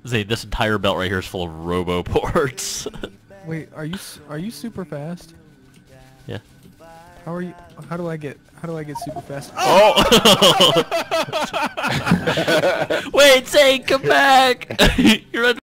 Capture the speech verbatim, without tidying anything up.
Zay, this entire belt right here is full of robo ports. Wait, are you s- are you super fast? Yeah. How are you? How do I get? How do I get super fast? Oh! Wait, Zay, come back! You're